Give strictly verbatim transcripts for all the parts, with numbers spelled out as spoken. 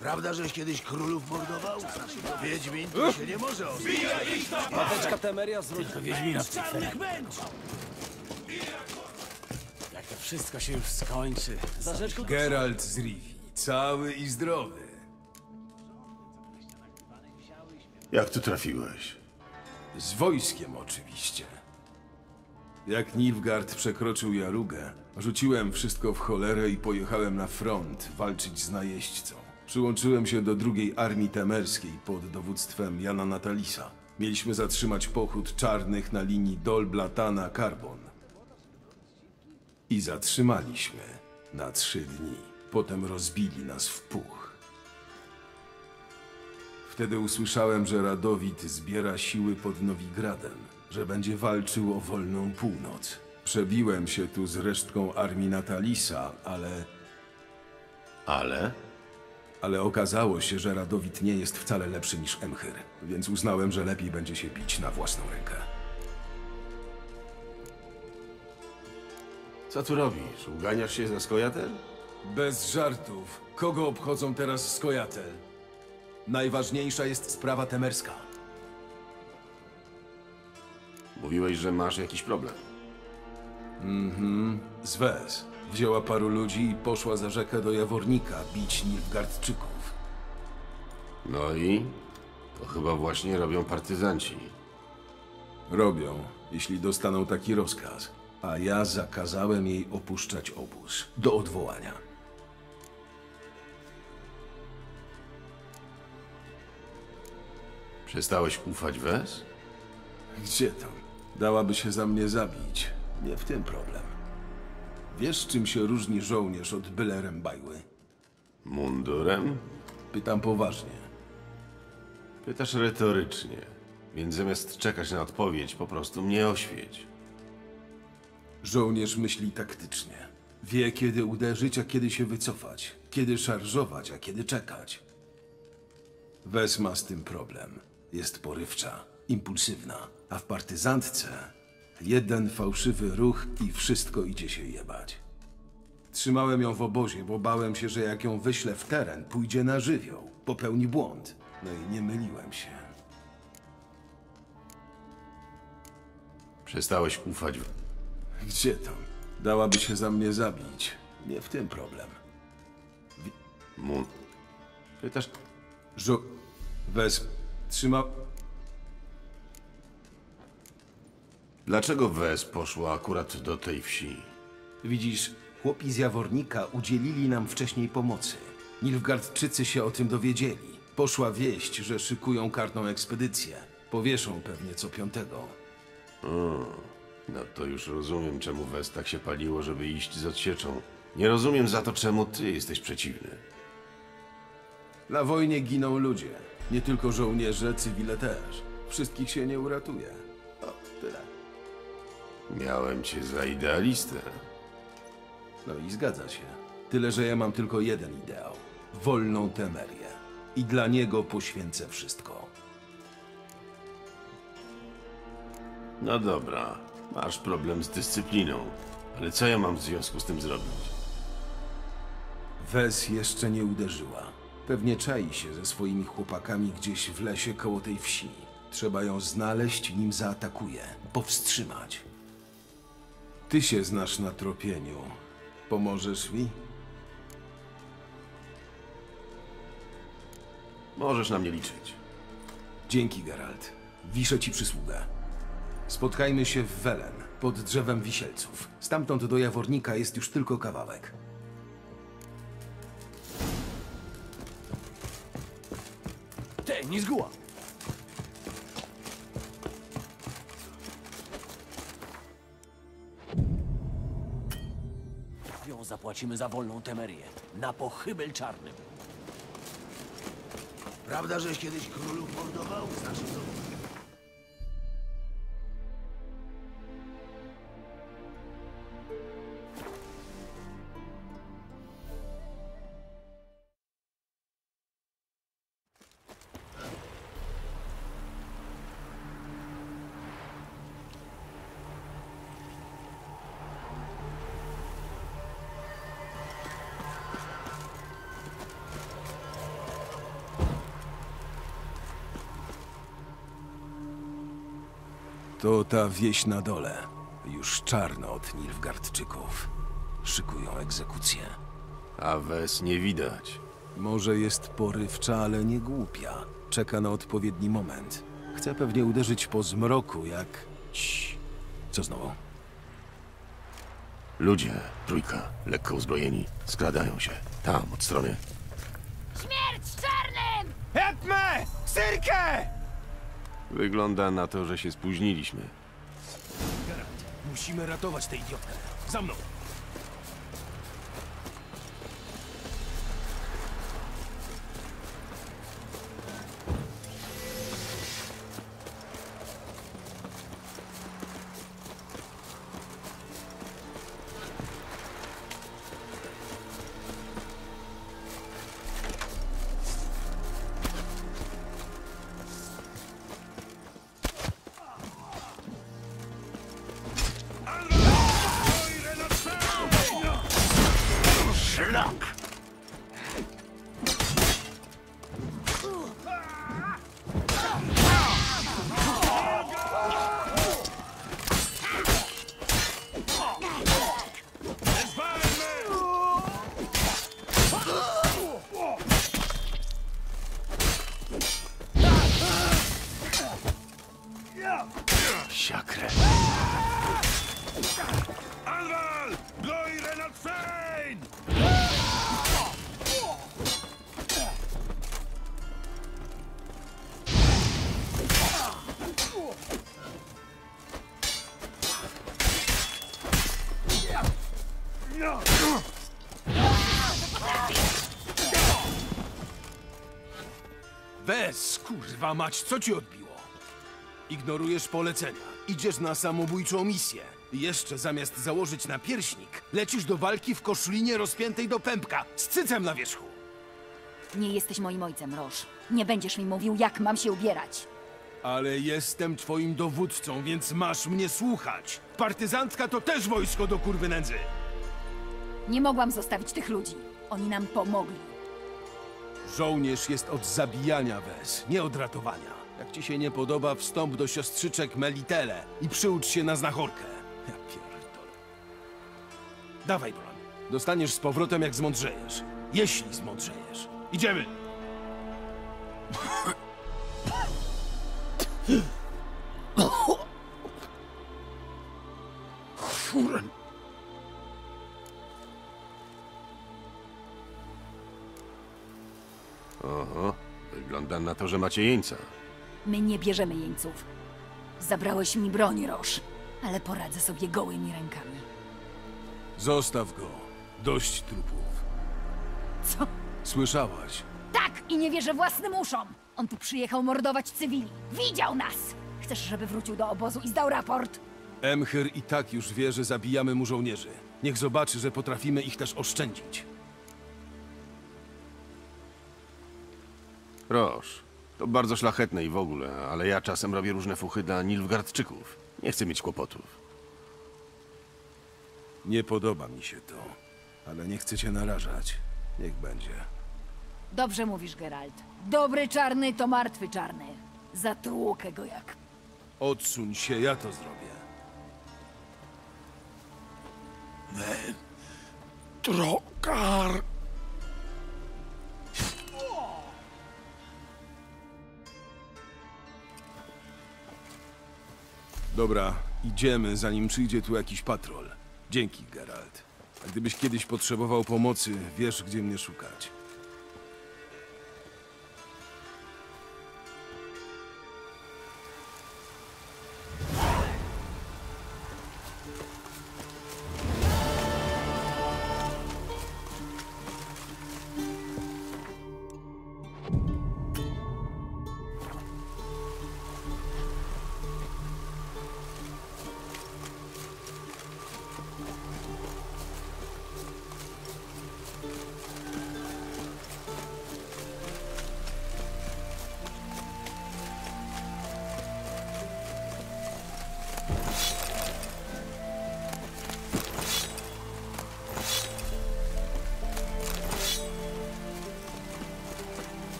Prawda, żeś kiedyś królów mordował? Wiedźmin to się nie może odbyć. Mateczka Temeria zwróć. Tylko Wiedźmina w tej ferii. Jak to wszystko się już skończy. Za rzeczką Geralt z Rivi, cały i zdrowy. Jak tu trafiłeś? Z wojskiem oczywiście. Jak Nilfgaard przekroczył Jarugę, rzuciłem wszystko w cholerę i pojechałem na front walczyć z najeźdźcą. Przyłączyłem się do drugiej armii temerskiej pod dowództwem Jana Natalisa. Mieliśmy zatrzymać pochód czarnych na linii Dol-Blatana-Karbon. I zatrzymaliśmy na trzy dni. Potem rozbili nas w puch. Wtedy usłyszałem, że Radowid zbiera siły pod Nowigradem, że będzie walczył o wolną północ. Przebiłem się tu z resztką armii Natalisa, ale... Ale? Ale okazało się, że Radowid nie jest wcale lepszy niż Emhyr, więc uznałem, że lepiej będzie się bić na własną rękę. Co tu robisz? Uganiasz się za Skojatel? Bez żartów. Kogo obchodzą teraz Skojatel? Najważniejsza jest sprawa temerska. Mówiłeś, że masz jakiś problem. Mhm. Zwez wzięła paru ludzi i poszła za rzekę do Jawornika bić Nilfgaardczyków. No i? To chyba właśnie robią partyzanci. Robią, jeśli dostaną taki rozkaz. A ja zakazałem jej opuszczać obóz. Do odwołania. Przestałeś ufać Wes? Gdzie tam? Dałaby się za mnie zabić. Nie w tym problem. Wiesz, czym się różni żołnierz od byle rębajły? Mundurem? Pytam poważnie. Pytasz retorycznie, więc zamiast czekać na odpowiedź, po prostu mnie oświeć. Żołnierz myśli taktycznie. Wie, kiedy uderzyć, a kiedy się wycofać. Kiedy szarżować, a kiedy czekać. Wes ma z tym problem. Jest porywcza, impulsywna, a w partyzantce jeden fałszywy ruch i wszystko idzie się jebać. Trzymałem ją w obozie, bo bałem się, że jak ją wyślę w teren, pójdzie na żywioł, popełni błąd. No i nie myliłem się. Przestałeś ufać w... Gdzie tam? Dałaby się za mnie zabić. Nie w tym problem. Mun... Pytasz... Żo... Wes... Trzymał... Dlaczego Wes poszła akurat do tej wsi? Widzisz, chłopi z Jawornika udzielili nam wcześniej pomocy. Nilfgaardczycy się o tym dowiedzieli. Poszła wieść, że szykują karną ekspedycję. Powieszą pewnie co piątego. Hmm. No to już rozumiem, czemu Wes tak się paliło, żeby iść z odsieczą. Nie rozumiem za to, czemu ty jesteś przeciwny. Na wojnie giną ludzie. Nie tylko żołnierze, cywile też. Wszystkich się nie uratuje. O, tyle. Miałem cię za idealistę. No i zgadza się. Tyle, że ja mam tylko jeden ideał. Wolną Temerię. I dla niego poświęcę wszystko. No dobra, masz problem z dyscypliną. Ale co ja mam w związku z tym zrobić? Wes jeszcze nie uderzyła. Pewnie czai się ze swoimi chłopakami gdzieś w lesie koło tej wsi. Trzeba ją znaleźć, nim zaatakuje. Powstrzymać. Ty się znasz na tropieniu. Pomożesz mi? Możesz na mnie liczyć. Dzięki, Geralt. Wiszę ci przysługę. Spotkajmy się w Welen, pod drzewem wisielców. Stamtąd do Jawornika jest już tylko kawałek. Ty, nie zguła! Ją zapłacimy za wolną Temerię. Na pochybel czarnym. Prawda, żeś kiedyś królów mordował? Znaczy co? To ta wieś na dole. Już czarno od Nilfgaardczyków. Szykują egzekucję. A Wes nie widać. Może jest porywcza, ale nie głupia. Czeka na odpowiedni moment. Chce pewnie uderzyć po zmroku, jak... Cii. Co znowu? Ludzie, trójka, lekko uzbrojeni, skradają się. Tam, od strony. Śmierć czarnym! Hetme! Syrkę! Wygląda na to, że się spóźniliśmy. Musimy ratować tę idiotkę. Za mną! Siakrę. Anwal! Gloire nad Fein! Wes, kurwa mać, co ci odbiło? Ignorujesz polecenia. Idziesz na samobójczą misję. I jeszcze zamiast założyć napierśnik, lecisz do walki w koszlinie rozpiętej do pępka, z cycem na wierzchu. Nie jesteś moim ojcem, Roż. Nie będziesz mi mówił, jak mam się ubierać. Ale jestem twoim dowódcą, więc masz mnie słuchać. Partyzantka to też wojsko do kurwy nędzy. Nie mogłam zostawić tych ludzi. Oni nam pomogli. Żołnierz jest od zabijania, Wes, nie od ratowania. Jak ci się nie podoba, wstąp do siostrzyczek Melitele i przyucz się na znachorkę. Ja pierdolę. Dawaj, broń. Dostaniesz z powrotem, jak zmądrzejesz. Jeśli zmądrzejesz. Idziemy! Furen. Oho, wygląda na to, że macie jeńca. My nie bierzemy jeńców. Zabrałeś mi broń, Roż. Ale poradzę sobie gołymi rękami. Zostaw go. Dość trupów. Co? Słyszałaś? Tak! I nie wierzę własnym uszom! On tu przyjechał mordować cywili. Widział nas! Chcesz, żeby wrócił do obozu i zdał raport? Emhyr i tak już wie, że zabijamy mu żołnierzy. Niech zobaczy, że potrafimy ich też oszczędzić. Roż, to bardzo szlachetne i w ogóle, ale ja czasem robię różne fuchy dla Nilfgaardczyków. Nie chcę mieć kłopotów. Nie podoba mi się to, ale nie chcę cię narażać. Niech będzie. Dobrze mówisz, Geralt. Dobry czarny to martwy czarny. Zatłukę go jak... Odsuń się, ja to zrobię. Trokar! Dobra, idziemy, zanim przyjdzie tu jakiś patrol. Dzięki, Geralt. A gdybyś kiedyś potrzebował pomocy, wiesz, gdzie mnie szukać.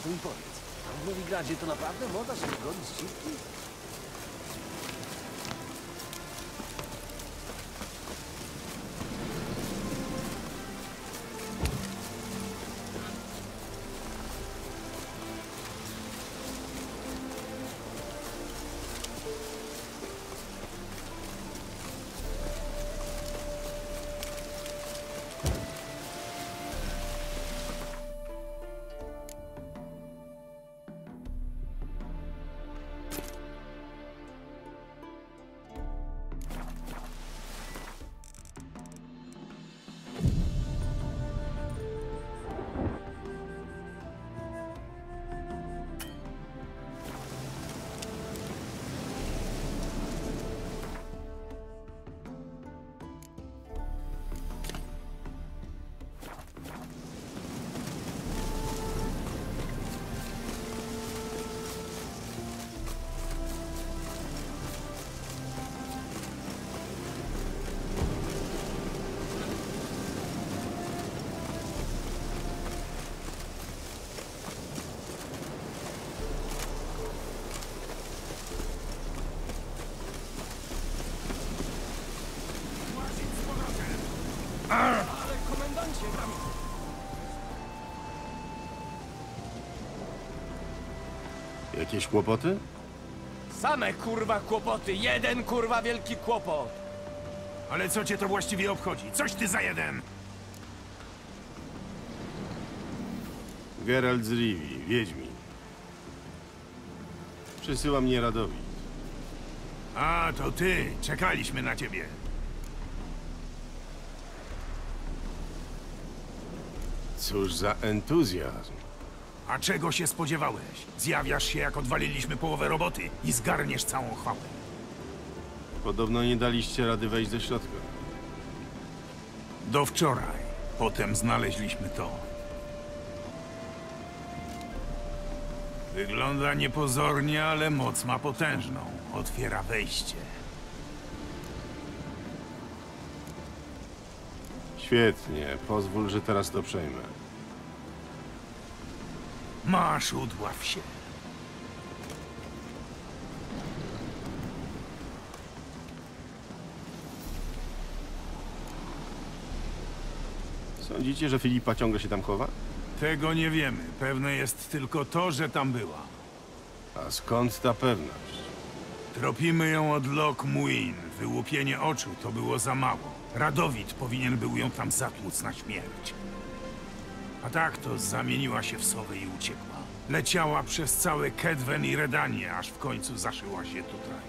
to mi powiedz. W Nowigradzie to naprawdę moda się zgodzi z cipki? Jakieś kłopoty? Same kurwa kłopoty, jeden kurwa wielki kłopot. Ale co cię to właściwie obchodzi? Coś ty za jeden! Geralt z Rivi, Wiedźmin. Przysyła mnie Radowid. A, to ty, czekaliśmy na ciebie. Cóż za entuzjazm. A czego się spodziewałeś? Zjawiasz się, jak odwaliliśmy połowę roboty i zgarniesz całą chwałę. Podobno nie daliście rady wejść do środka. Do wczoraj. Potem znaleźliśmy to. Wygląda niepozornie, ale moc ma potężną. Otwiera wejście. Świetnie, pozwól, że teraz to przejmę. Masz, udław się. Sądzicie, że Filipa ciągle się tam chowa? Tego nie wiemy. Pewne jest tylko to, że tam była. A skąd ta pewność? Tropimy ją od Loch Muin. Wyłupienie oczu to było za mało. Radowid powinien był ją tam zatłuc na śmierć. A tak to zamieniła się w sowę i uciekła. Leciała przez całe Kedwen i Redanię, aż w końcu zaszyła się tutaj.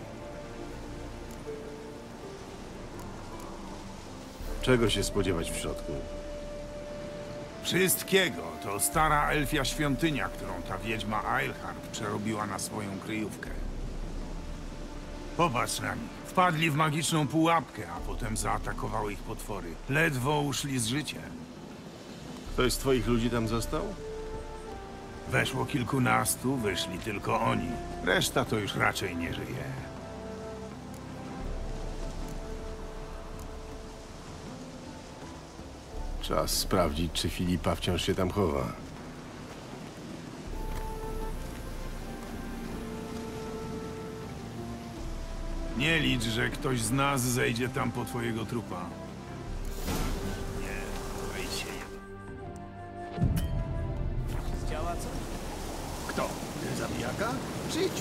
Czego się spodziewać w środku? Wszystkiego. To stara elfia świątynia, którą ta wiedźma Eilhart przerobiła na swoją kryjówkę. Popatrz na nich. Wpadli w magiczną pułapkę, a potem zaatakowały ich potwory. Ledwo uszli z życiem. Ktoś z twoich ludzi tam został? Weszło kilkunastu, wyszli tylko oni. Reszta to już raczej nie żyje. Czas sprawdzić, czy Filipa wciąż się tam chowa. Nie licz, że ktoś z nas zejdzie tam po twojego trupa. Nie, wejdź się jeden. Działa co? Kto? Ten zabijaka? Przyjdź.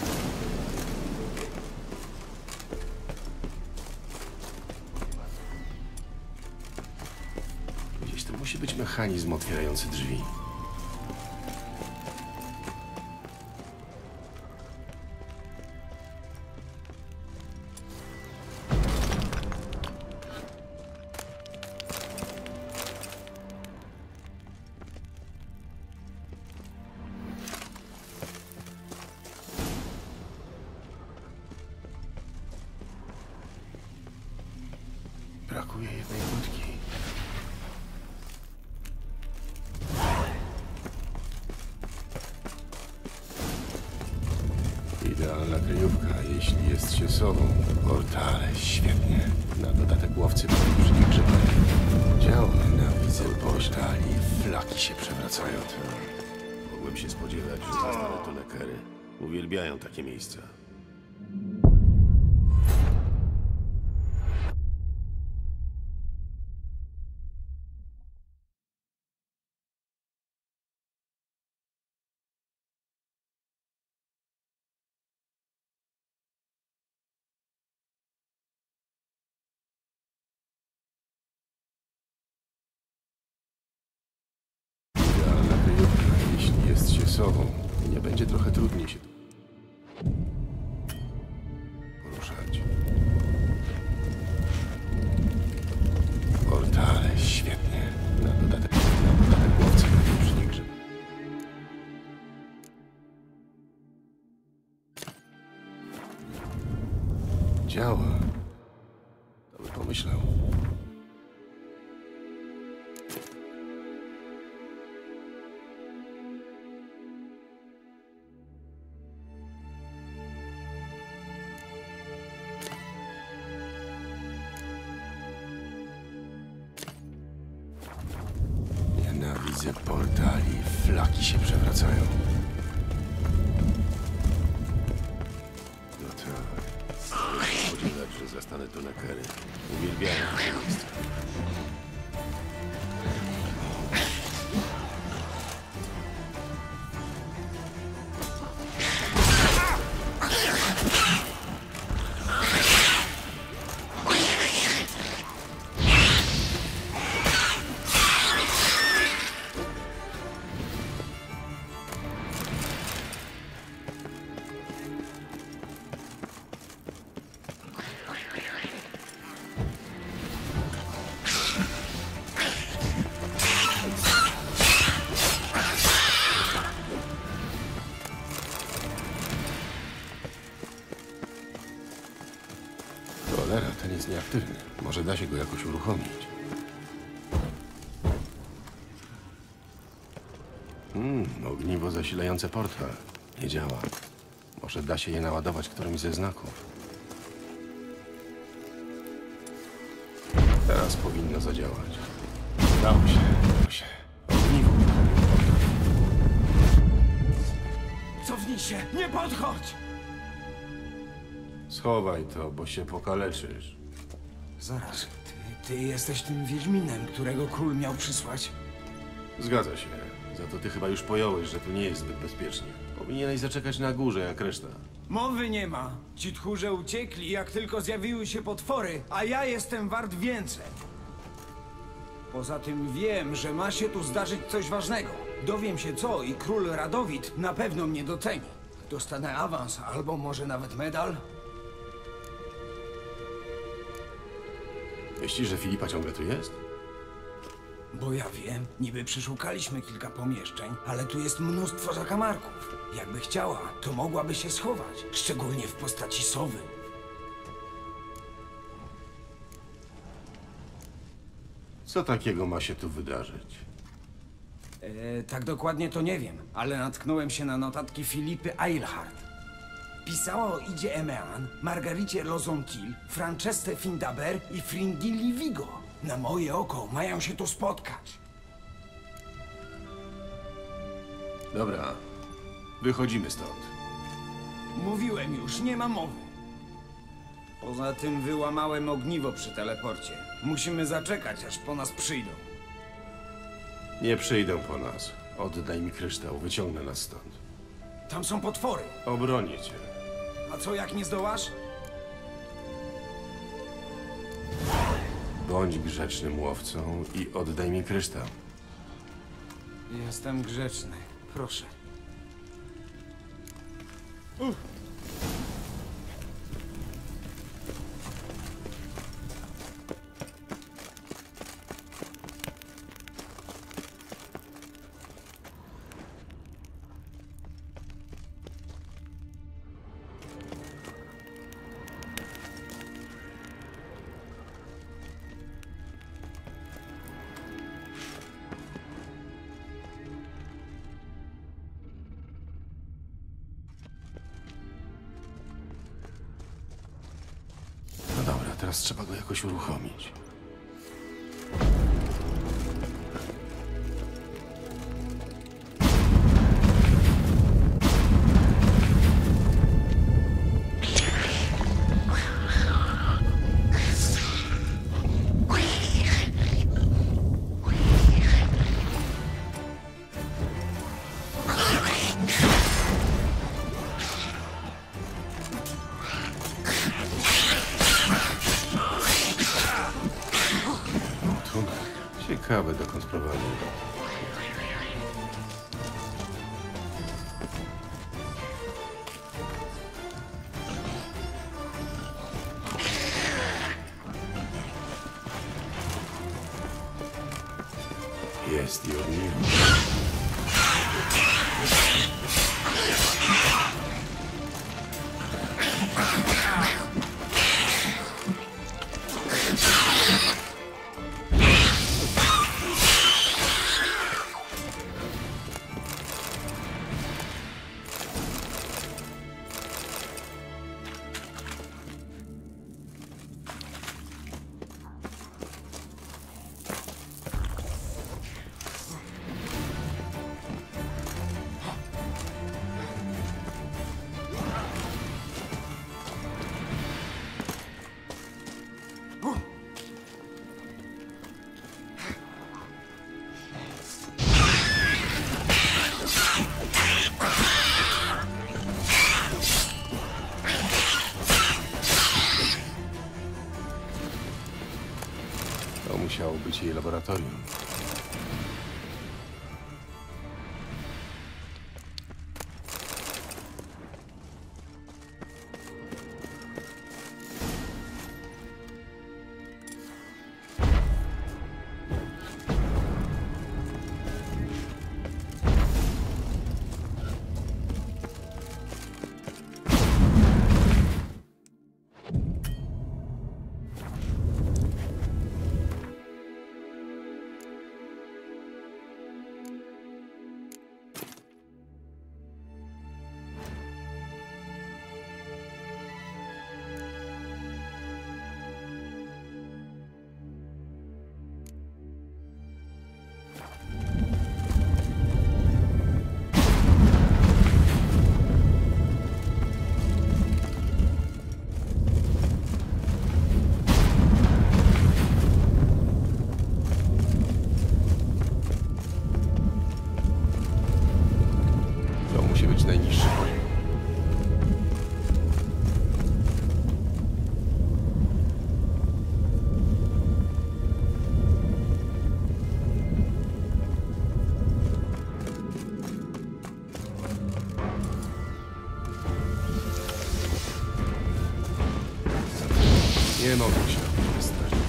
Gdzieś tu musi być mechanizm otwierający drzwi. Brakuje jednej płytki. Idealna kryjówka, jeśli jest się sobą. Portale, świetnie. Na dodatek łowcy przy nich grzybach. Działa na widzę poślali, flaki się przewracają. Mogłem mogłem się spodziewać, że zastanę tu Nekery. Uwielbiają takie miejsca. Idealna kryjówka, jeśli jest się sobą. Nie będzie trochę trudniej się poruszać. Portale, świetnie. Na dodatek, na dodatek łowcy nie przy nich grzyb. Działa. To by pomyślał. Nienawidzę portali. Flaki się przewracają. No tak. Mogłem się spodziewać, że zastanę tu Nekery. Uwielbiają takie miejsca. Cholera, ten jest nieaktywny. Może da się go jakoś uruchomić. Hmm, ogniwo zasilające portal. Nie działa. Może da się je naładować którymś ze znaków. Teraz powinno zadziałać. Dało się, dało się. Ogniwo. Cofnij się! Nie podchodź! Schowaj to, bo się pokaleczysz. Zaraz, ty, ty jesteś tym Wiedźminem, którego król miał przysłać? Zgadza się. Za to ty chyba już pojąłeś, że tu nie jest zbyt bezpiecznie. Powinieneś zaczekać na górze, jak reszta. Mowy nie ma. Ci tchórze uciekli, jak tylko zjawiły się potwory, a ja jestem wart więcej. Poza tym wiem, że ma się tu zdarzyć coś ważnego. Dowiem się co i król Radowid na pewno mnie doceni. Dostanę awans, albo może nawet medal. Myślisz, że Filipa ciągle tu jest? Bo ja wiem, niby przeszukaliśmy kilka pomieszczeń, ale tu jest mnóstwo zakamarków. Jakby chciała, to mogłaby się schować, szczególnie w postaci sowy. Co takiego ma się tu wydarzyć? E, tak dokładnie to nie wiem, ale natknąłem się na notatki Filipy Eilhart. Pisała o Idzie Emean, Margaricie Lozontil, Francesce Findaber i Fringilli Vigo. Na moje oko mają się tu spotkać. Dobra, wychodzimy stąd. Mówiłem już, nie ma mowy. Poza tym wyłamałem ogniwo przy teleporcie. Musimy zaczekać, aż po nas przyjdą. Nie przyjdą po nas. Oddaj mi kryształ, wyciągnę nas stąd. Tam są potwory. Obronię cię. A co jak nie zdołasz? Bądź grzecznym łowcą i oddaj mi kryształ. Jestem grzeczny. Proszę. No dobra, teraz trzeba go jakoś uruchomić. Ciekawe, dokąd prowadzi. Jest i ogniwo. To musiało być jej laboratorium. Najniższy poziom. Nie mogę się bez strażnika.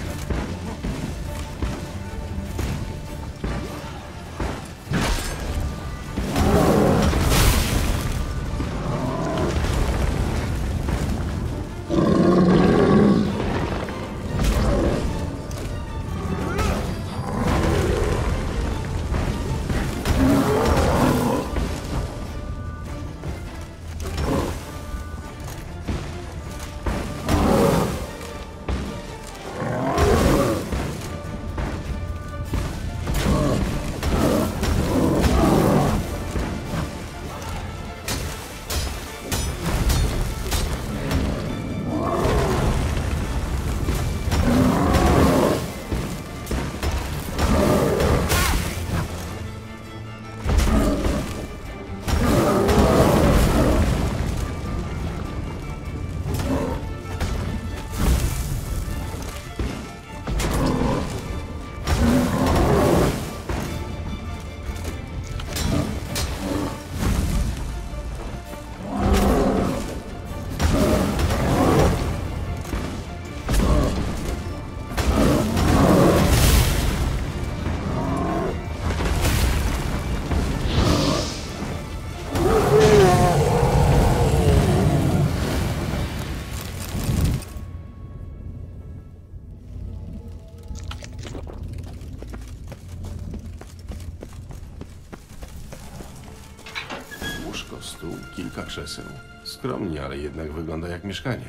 Łóżko, stół, kilka krzeseł. Skromnie, ale jednak wygląda jak mieszkanie.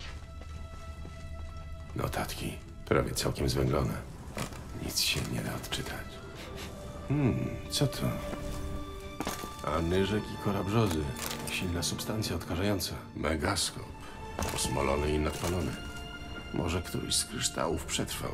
Notatki. Prawie całkiem zwęglone. Nic się nie da odczytać. Hmm, co to? Anyżek i kora brzozy. Silna substancja odkażająca. Megaskop. Osmolony i nadpalony. Może któryś z kryształów przetrwał.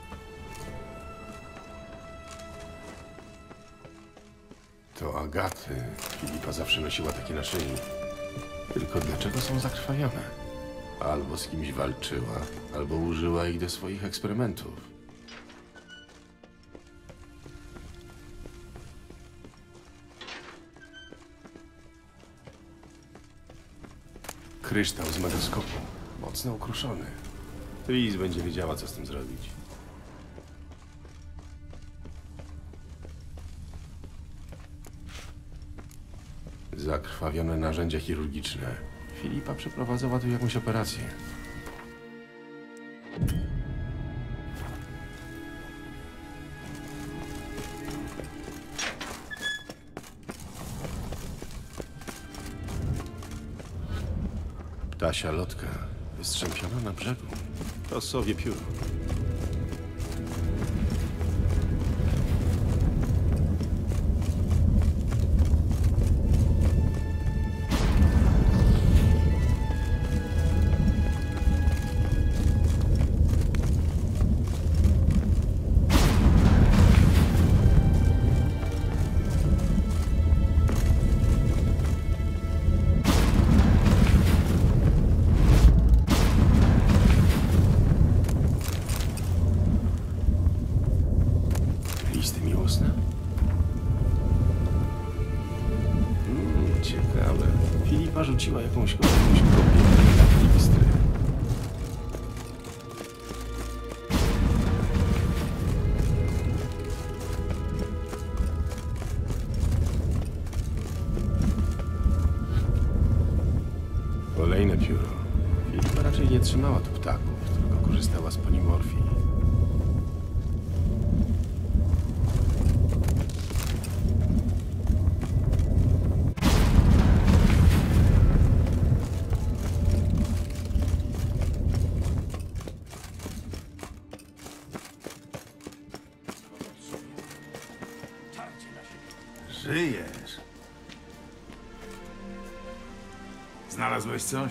To agaty. Filipa zawsze nosiła takie na szyi. Tylko dlaczego są zakrwawione? Albo z kimś walczyła, albo użyła ich do swoich eksperymentów. kryształ z megaskopu. Mocno ukruszony. Tris będzie wiedziała, co z tym zrobić. Zakrwawione narzędzia chirurgiczne. Filipa przeprowadzała tu jakąś operację. Ptasia lotka wystrzępiona na brzegu. To sowie pióro. Listy miłosne? Mm, ciekawe. Filipa rzuciła jakąś, jakąś kopię na listry. Kolejne pióro. Filipa raczej nie trzymała tu ptaków, tylko korzystała z polimorfii. Żyjesz. Znalazłeś coś?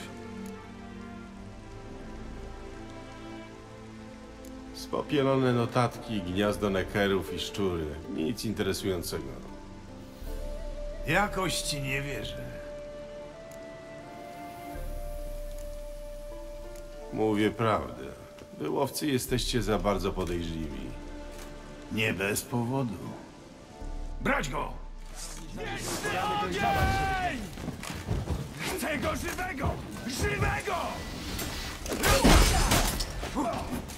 Spopielone notatki, gniazdo nekerów i szczury. Nic interesującego. Jakoś ci nie wierzę. Mówię prawdę. Wy łowcy jesteście za bardzo podejrzliwi. Nie bez powodu. Brać go! Chcę go żywego! Żywego!